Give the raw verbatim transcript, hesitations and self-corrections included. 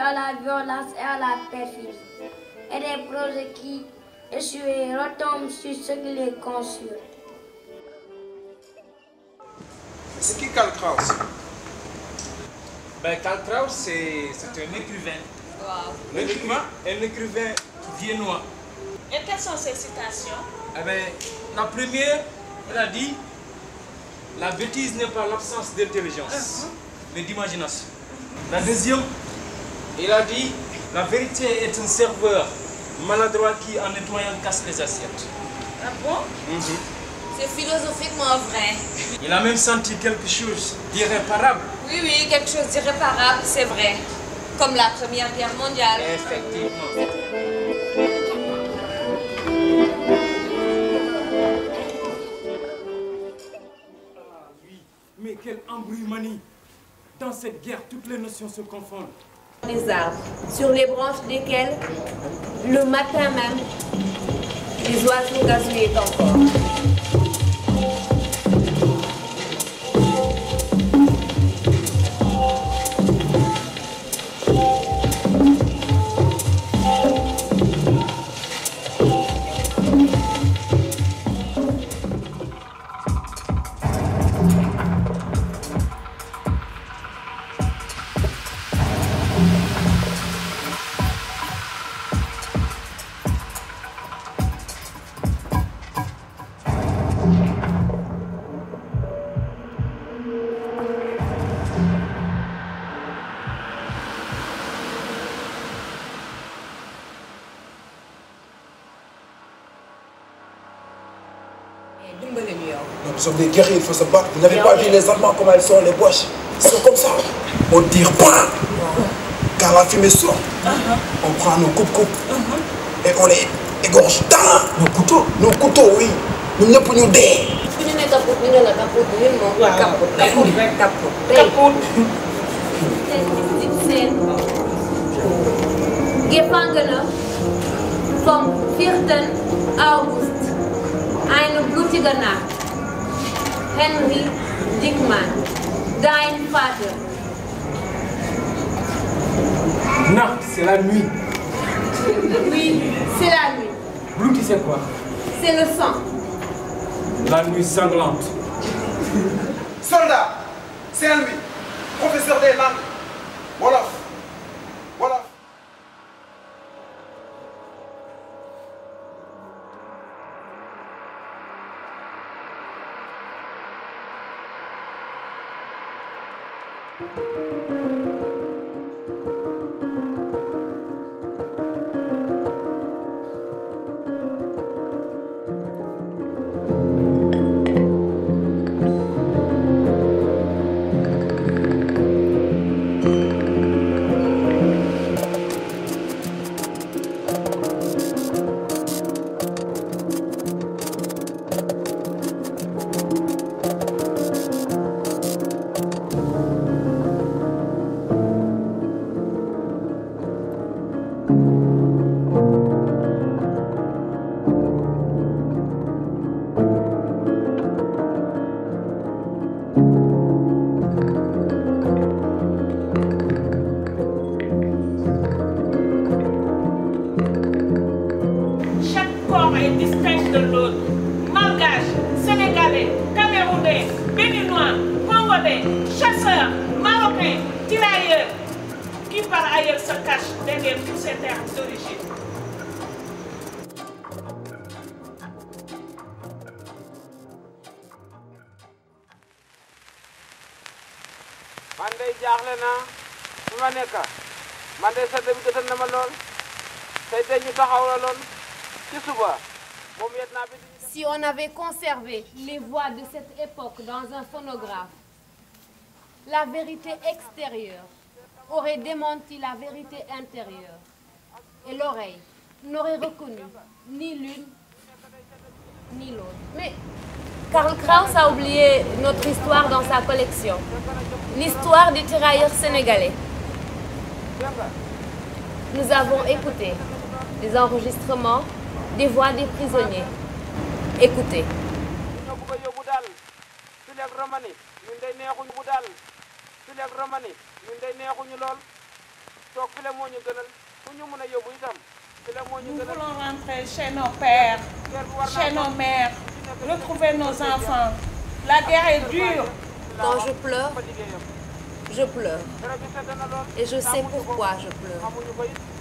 à la violence et à la perfidie, et des projets qui échouent et retombent sur ceux qui les construisent. C'est qui Karl Kraus? Ben, Karl Kraus, c'est un écrivain. Wow. Un écrivain, un écrivain viennois. Et quelles sont ces citations? Eh ben, la première, il a dit, la bêtise n'est pas l'absence d'intelligence, uh-huh. mais d'imagination. Uh-huh. La deuxième, il a dit, la vérité est un serveur maladroit qui, en nettoyant, casse les assiettes. Ah bon? Mm-hmm. C'est philosophiquement vrai. Il a même senti quelque chose d'irréparable. Oui, oui, quelque chose d'irréparable, c'est vrai. Comme la Première Guerre mondiale. Effectivement. Ah oui, mais quelle embrumanie! Dans cette guerre, toutes les notions se confondent. Des arbres, sur les branches desquels, le matin même, les oiseaux gazouillaient encore. Nous sommes des guerriers, il faut se battre. Vous n'avez pas vu les Allemands comment ils sont, les Boches. Ils sont comme ça. On tire pas. Quand la fumée sort, on prend nos coupes-coupes et on les égorge dans nos couteaux. Nos couteaux, oui. Nous ne pouvons nous dé. Gefangene vom vierten August. Eine blutige Nacht. Henry Dickmann, dein Vater. Nacht, c'est la nuit. Oui, c'est la nuit. Bluti, c'est quoi? C'est le sang. La nuit sanglante. Soldat, c'est lui, professeur des langues. Wolof. Wolof. Chasseurs, Marocains, tirailleurs, qui par ailleurs se cachent derrière tous ces termes d'origine. Si on avait conservé les voix de cette époque dans un phonographe, la vérité extérieure aurait démenti la vérité intérieure et l'oreille n'aurait reconnu ni l'une ni l'autre. Mais Karl Kraus a oublié notre histoire dans sa collection, l'histoire des tirailleurs sénégalais. Nous avons écouté des enregistrements des voix des prisonniers. Écoutez. Nous voulons rentrer chez nos pères, chez nos mères, retrouver nos enfants. La guerre est dure. Quand je pleure, je pleure. Et je sais pourquoi je pleure.